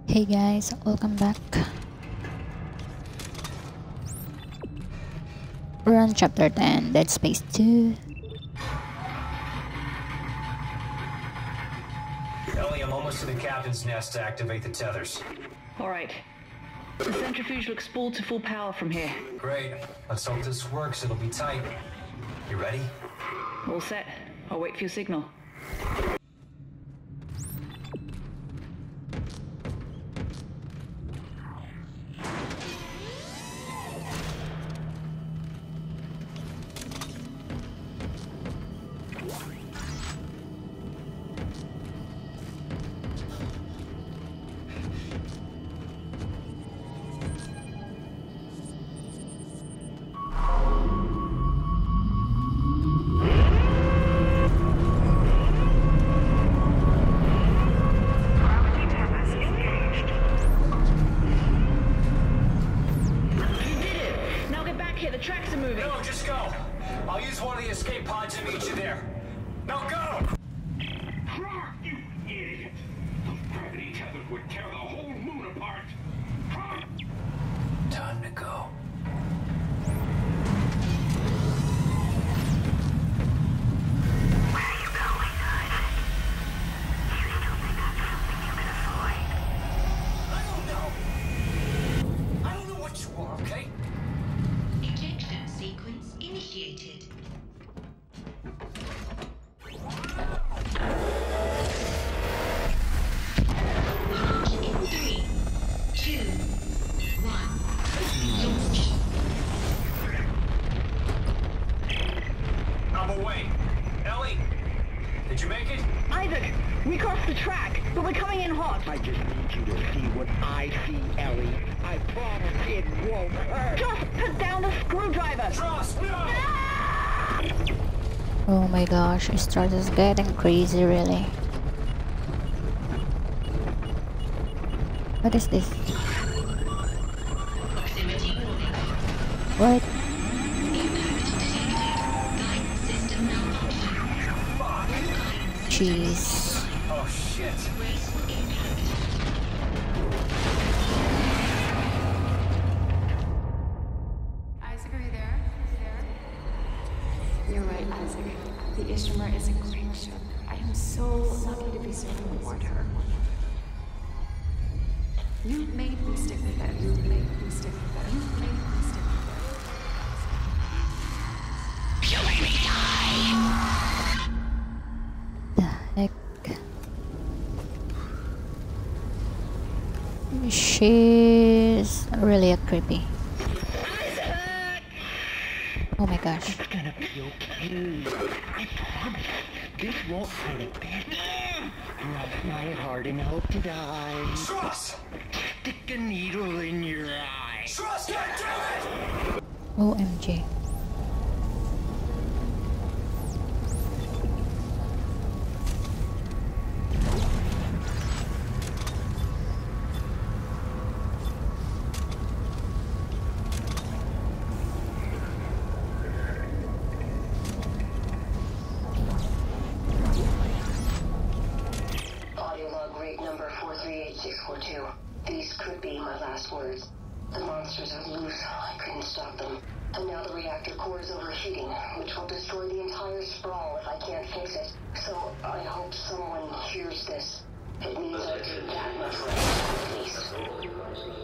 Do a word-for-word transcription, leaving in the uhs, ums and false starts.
Hey guys, welcome back. We're on chapter ten, Dead Space two. Ellie, I'm almost to the captain's nest to activate the tethers. Alright. The centrifuge looks spooled to full power from here. Great. Let's hope this works. It'll be tight. You ready? All set. I'll wait for your signal. Oh my gosh, it starts getting crazy really. What is this? What? Jeez. Oh shit. Isaac, are you there? You're right, Isaac. The Ishimar is a great ship. I am so lucky to be serving aboard her. You made me stick with it. You made me stick with it. You made me stick with it. You made me die! The heck? She's really a creepy. Oh my gosh. It's gonna be okay. I promise. This won't hurt a bit. Cross my heart and hope to die. Trust! Stick a needle in your eye. Trust, goddammit! O M G. These could be my last words. The monsters are loose. I couldn't stop them. And now the reactor core is overheating, which will destroy the entire sprawl if I can't fix it. So I hope someone hears this. It means I did that much right, at least.